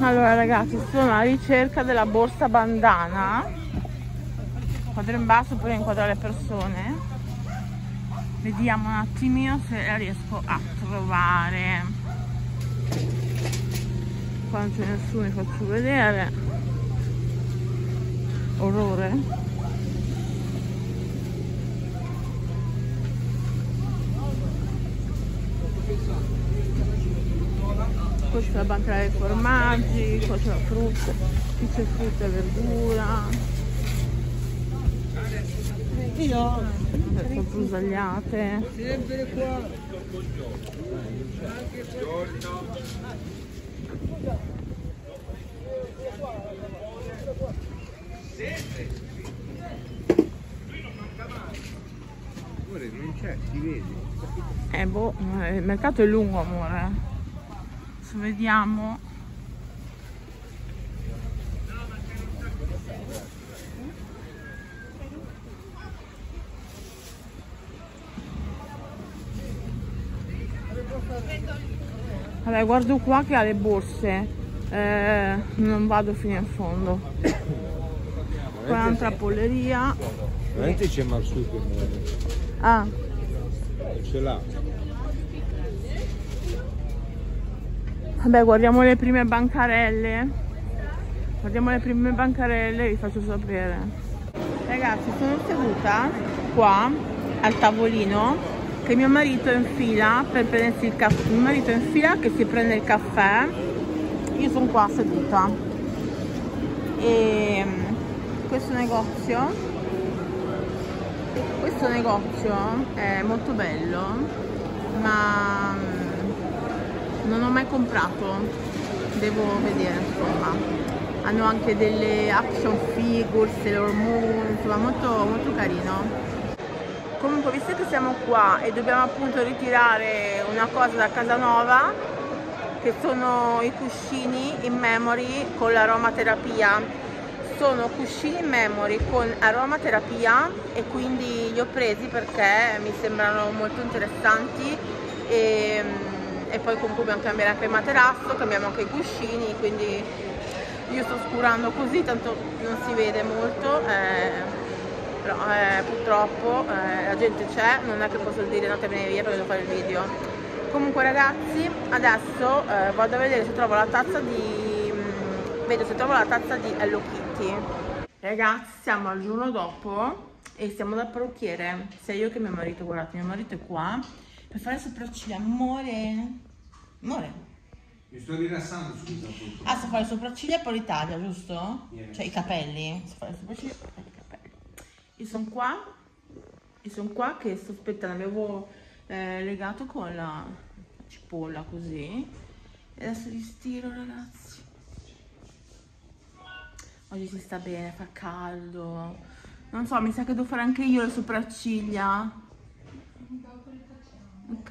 Allora ragazzi, sono alla ricerca della borsa bandana. Quadro in basso per inquadrare le persone. Vediamo un attimino se la riesco a trovare. Qua non c'è nessuno, vi faccio vedere. Orrore. Qua c'è la banca dei formaggi, qua c'è la frutta, qui c'è frutta e verdura. Sono frusagliate. Sempre qua. Non c'è, si vede. Boh, il mercato è lungo, amore. Adesso vediamo. Vabbè, guardo qua che ha le borse. Non vado fino in fondo. Qua un'altra polleria. Veramente c'è marsupio. Ah. Ce l'ha. Vabbè, guardiamo le prime bancarelle. Guardiamo le prime bancarelle e vi faccio sapere. Ragazzi, sono seduta qua al tavolino che mio marito è in fila per prendersi il caffè. Mio marito è in fila che si prende il caffè. Io sono qua seduta. E questo negozio è molto bello, ma non ho mai comprato, devo vedere, insomma. Hanno anche delle action figure, Sailor Moon, insomma molto, molto carino. Comunque, visto che siamo qua e dobbiamo appunto ritirare una cosa da casa nuova, che sono i cuscini in memory con l'aromaterapia. Sono cuscini in memory con aromaterapia e quindi li ho presi perché mi sembrano molto interessanti e poi comunque dobbiamo cambiare anche il materasso, cambiamo anche i cuscini, quindi io sto scurando così, tanto non si vede molto, però purtroppo la gente c'è, non è che posso dire andatevene via perché devo fare il video. Comunque ragazzi, adesso vado a vedere se trovo la tazza di Hello Kitty. Ragazzi, siamo al giorno dopo e siamo dal parrucchiere, sia io che mio marito. Guardate, mio marito è qua per fare le sopracciglia. Amore, Mi sto rilassando, scusa. Ah, sto fare le sopracciglia e poi li taglia, giusto? Cioè i capelli. Sto fare le sopracciglia e poi i capelli. Io sono qua che sto aspettando, avevo legato con la cipolla così e adesso li stiro, ragazzi. Oggi si sta bene, fa caldo. Non so, mi sa che devo fare anche io le sopracciglia. Ok.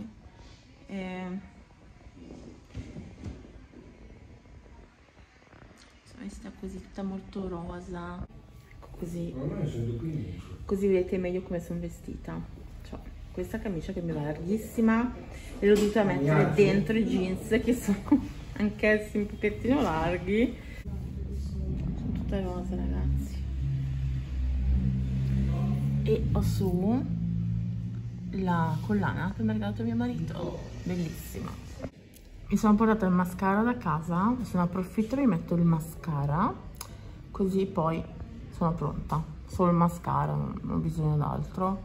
Mi sta così tutta molto rosa. Così vedete meglio come sono vestita. Cioè, questa camicia che mi va larghissima e l'ho dovuta mettere dentro i jeans che sono anch'essi un pochettino larghi. Tutte rose, ragazzi. E ho su la collana che mi ha regalato mio marito, bellissima. Mi sono portata il mascara da casa, adesso ne approfitto e mi metto il mascara, così poi sono pronta. Solo il mascara, non ho bisogno d'altro.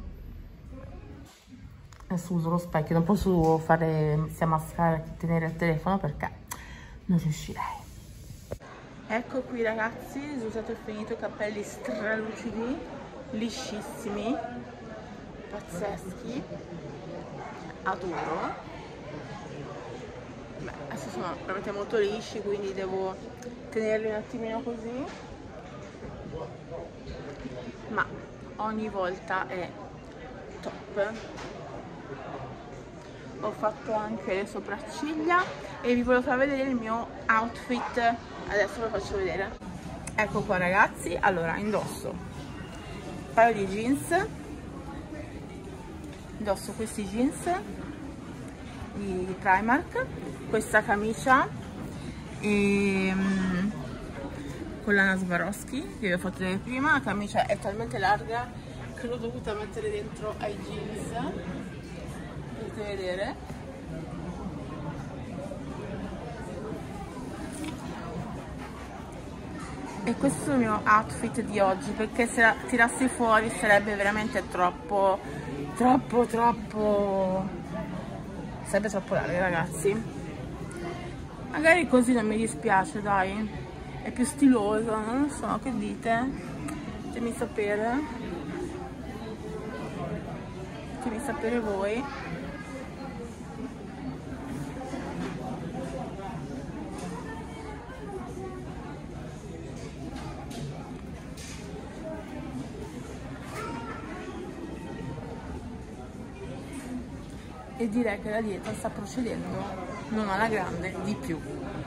Adesso uso lo specchio, non posso fare sia mascara che tenere il telefono perché non riuscirei. Ecco qui ragazzi, il risultato è finito, capelli stralucidi, liscissimi, pazzeschi, adoro. Beh, adesso sono veramente molto lisci, quindi devo tenerli un attimino così, ma ogni volta è top. Ho fatto anche le sopracciglia e vi voglio far vedere il mio outfit. Adesso ve lo faccio vedere. Ecco qua ragazzi, allora indosso un paio di jeans, indosso questi jeans di Primark, questa camicia e con Lana Swarovski che vi ho fatto vedere prima. La camicia è talmente larga che l'ho dovuta mettere dentro ai jeans, potete vedere. E questo è il mio outfit di oggi, perché se la tirassi fuori sarebbe veramente troppo sarebbe troppo larga, ragazzi. Magari così non mi dispiace, dai, è più stiloso, non lo so, che dite? Fatemi sapere voi. E direi che la dieta sta procedendo non alla grande, di più.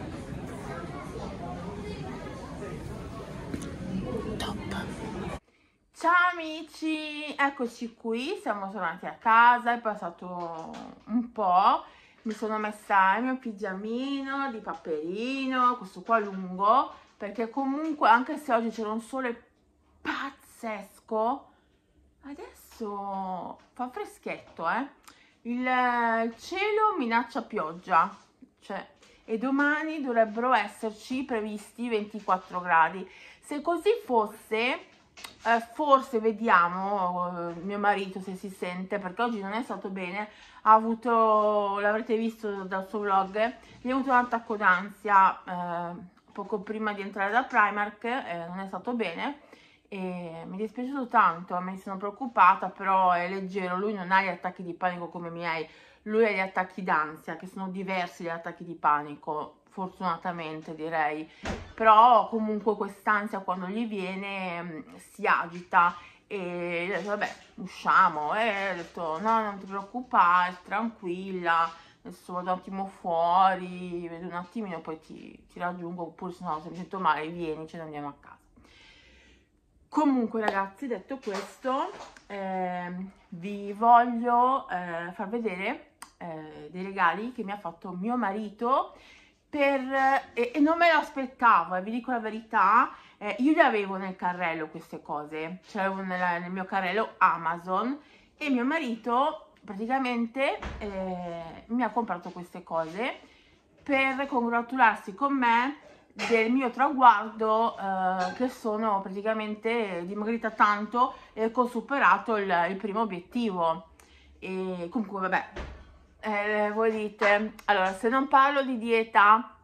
Top! Ciao amici, eccoci qui, siamo tornati a casa, è passato un po', mi sono messa il mio pigiamino di Paperino, questo qua lungo, perché comunque anche se oggi c'era un sole pazzesco, adesso fa freschetto, il cielo minaccia pioggia, cioè, e domani dovrebbero esserci previsti 24 gradi. Se così fosse, forse vediamo mio marito se si sente, perché oggi non è stato bene, ha avuto, l'avrete visto dal suo vlog, gli ha avuto un attacco d'ansia poco prima di entrare da Primark, non è stato bene. E mi è dispiaciuto tanto, mi sono preoccupata, però è leggero, lui non ha gli attacchi di panico come i miei, lui ha gli attacchi d'ansia, che sono diversi dagli attacchi di panico, fortunatamente direi, però comunque quest'ansia quando gli viene si agita e ho detto vabbè usciamo, e ho detto no, non ti preoccupare, tranquilla, adesso vado un attimo fuori, vedo un attimino, poi ti raggiungo, oppure se no se mi sento male vieni, ce ne andiamo a casa. Comunque ragazzi, detto questo, vi voglio far vedere dei regali che mi ha fatto mio marito e non me lo aspettavo, vi dico la verità, io le avevo nel carrello queste cose, ce l'avevo nel mio carrello Amazon, e mio marito praticamente mi ha comprato queste cose per congratularsi con me del mio traguardo, che sono praticamente dimagrita tanto e che ho superato il primo obiettivo. E comunque vabbè, voi dite, allora se non parlo di dieta,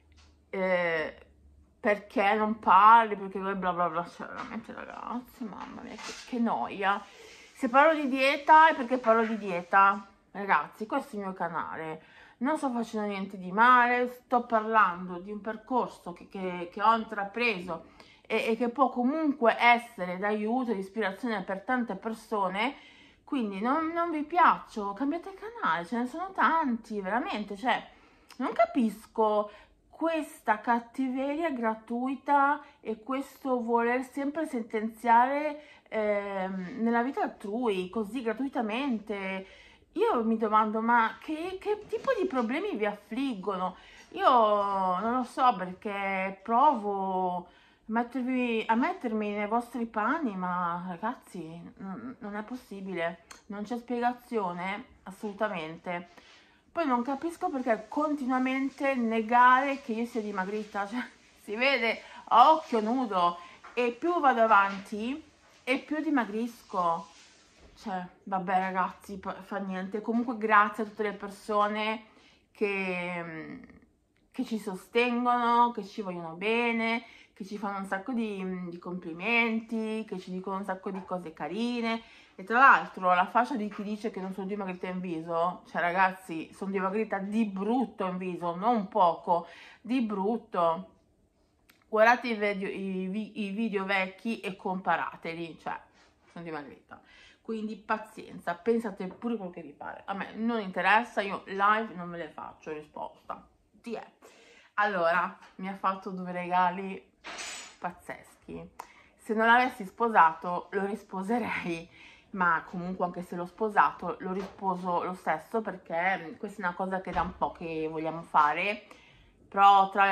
perché non parli, perché bla bla bla, cioè veramente ragazzi, mamma mia che noia. Se parlo di dieta è perché parlo di dieta, ragazzi, questo è il mio canale. Non sto facendo niente di male, sto parlando di un percorso che ho intrapreso e che può comunque essere d'aiuto e di ispirazione per tante persone, quindi non vi piaccio, cambiate canale, ce ne sono tanti, veramente, cioè, non capisco questa cattiveria gratuita e questo voler sempre sentenziare nella vita altrui, così gratuitamente. Io mi domando, ma che tipo di problemi vi affliggono? Io non lo so, perché provo a mettermi nei vostri panni, ma ragazzi, non è possibile, non c'è spiegazione, assolutamente. Poi non capisco perché continuamente negare che io sia dimagrita, cioè, si vede a occhio nudo, e più vado avanti e più dimagrisco. Cioè, vabbè ragazzi, fa niente. Comunque grazie a tutte le persone che ci sostengono, che ci vogliono bene, che ci fanno un sacco di complimenti, che ci dicono un sacco di cose carine. E tra l'altro la faccia di chi dice che non sono dimagrita in viso, cioè ragazzi, sono dimagrita di brutto in viso, non poco, di brutto. Guardate i video vecchi e comparateli, cioè, sono dimagrita. Quindi pazienza, pensate pure quello che vi pare. A me non interessa, io live non me le faccio, risposta. Ti è. Allora, mi ha fatto 2 regali pazzeschi. Se non l'avessi sposato lo risposerei, ma comunque anche se l'ho sposato lo risposo lo stesso, perché questa è una cosa che da un po' che vogliamo fare, però tra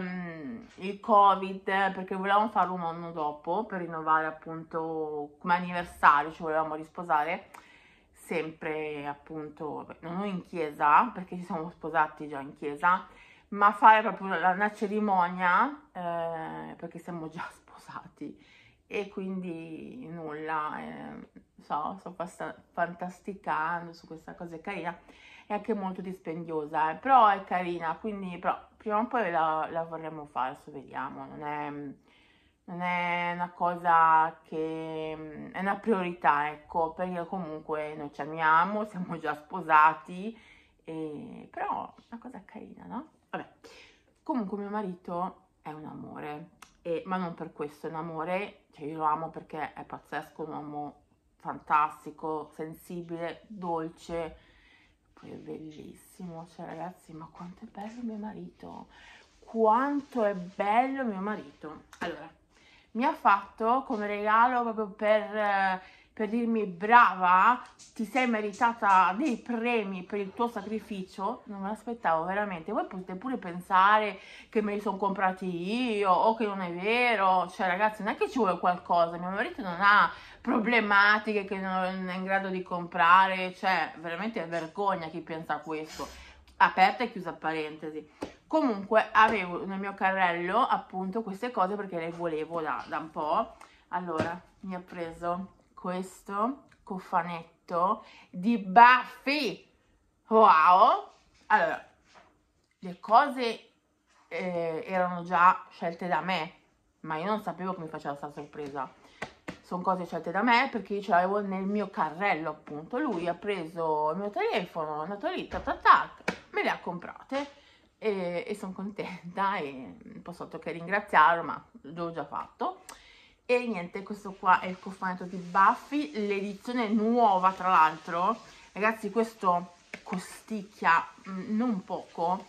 il Covid, perché volevamo farlo un anno dopo per rinnovare appunto come anniversario, ci volevamo risposare sempre appunto, non in chiesa perché ci siamo sposati già in chiesa, ma fare proprio una cerimonia perché siamo già sposati e quindi nulla, sto fantasticando su questa cosa carina. È anche molto dispendiosa, però è carina, quindi però prima o poi la vorremmo fare, adesso vediamo, non è una cosa che è una priorità, ecco, perché comunque noi ci amiamo, siamo già sposati, però è una cosa carina, no? Vabbè, comunque mio marito è un amore, ma non per questo è un amore, cioè io lo amo perché è pazzesco, un uomo fantastico, sensibile, dolce, poi è bellissimo, cioè ragazzi, ma quanto è bello mio marito, quanto è bello mio marito. Allora, mi ha fatto come regalo proprio per dirmi brava, ti sei meritata dei premi per il tuo sacrificio, non me l'aspettavo veramente. Voi potete pure pensare che me li sono comprati io o che non è vero, cioè ragazzi non è che ci vuole qualcosa, mio marito non ha problematiche che non è in grado di comprare, cioè veramente è vergogna chi pensa a questo, aperta e chiusa parentesi. Comunque avevo nel mio carrello appunto queste cose perché le volevo da un po'. Allora mi ha preso questo cofanetto di Buffy, wow. Allora le cose erano già scelte da me, ma io non sapevo che mi faceva questa sorpresa. Sono cose scelte da me perché io ce l'avevo nel mio carrello appunto. Lui ha preso il mio telefono, è andato lì, me le ha comprate e sono contenta e non posso altro che ringraziarlo, ma l'ho già fatto. E niente, questo qua è il cofanetto di Buffy, l'edizione nuova tra l'altro. Ragazzi, questo costicchia non poco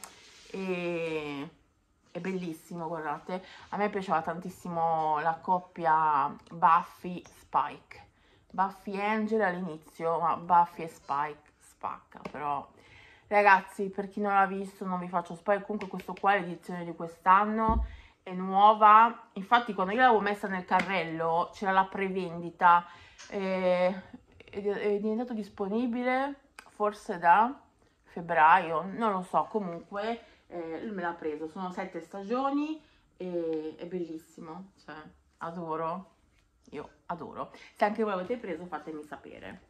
e è bellissimo, guardate. A me piaceva tantissimo la coppia Buffy Spike, Buffy Angel all'inizio, ma Buffy e Spike spacca. Però ragazzi, per chi non l'ha visto non vi faccio spoiler, comunque questo qua è l'edizione di quest'anno, è nuova, infatti quando io l'avevo messa nel carrello c'era la prevendita, è diventato disponibile forse da febbraio, non lo so, comunque lui me l'ha preso, sono 7 stagioni e è bellissimo, cioè adoro, io adoro. Se anche voi l'avete preso fatemi sapere,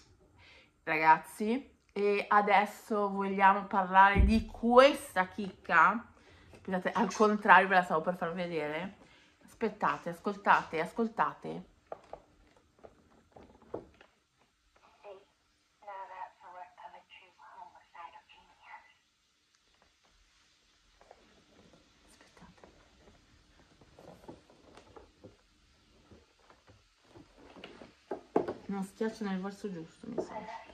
ragazzi. E adesso vogliamo parlare di questa chicca. Scusate, al contrario ve la stavo per farvi vedere. Aspettate, ascoltate, ascoltate. Non schiaccio nel verso giusto, mi sa.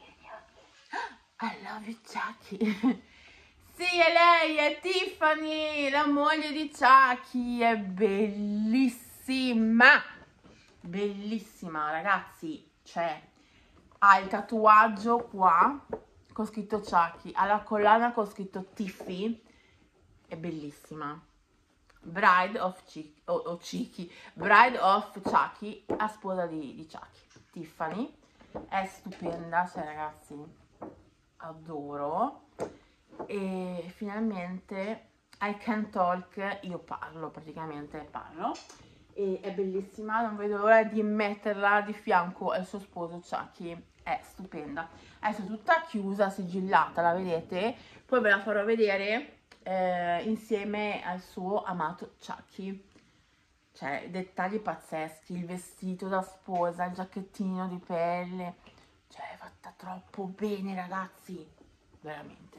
I love you, Chucky. Sì, è lei, è Tiffany, la moglie di Chucky. È bellissima. Bellissima, ragazzi. Cioè, ha il tatuaggio qua con scritto Chucky, ha la collana con scritto Tiffy. È bellissima. Bride of Chucky, Bride of Chucky, a sposa di Chucky. Tiffany è stupenda, cioè ragazzi adoro. E finalmente I can talk, io parlo, praticamente parlo, e è bellissima, non vedo l'ora di metterla di fianco al suo sposo Chucky, è stupenda. Adesso è tutta chiusa, sigillata, la vedete? Poi ve la farò vedere insieme al suo amato Chucky. Cioè, dettagli pazzeschi, il vestito da sposa, il giacchettino di pelle, cioè è fatta troppo bene, ragazzi, veramente.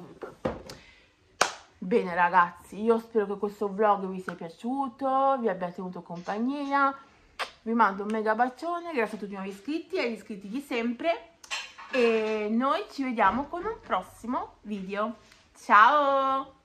Bene ragazzi, io spero che questo vlog vi sia piaciuto, vi abbia tenuto compagnia, vi mando un mega bacione, grazie a tutti i nuovi iscritti e agli iscritti di sempre, e noi ci vediamo con un prossimo video. Ciao!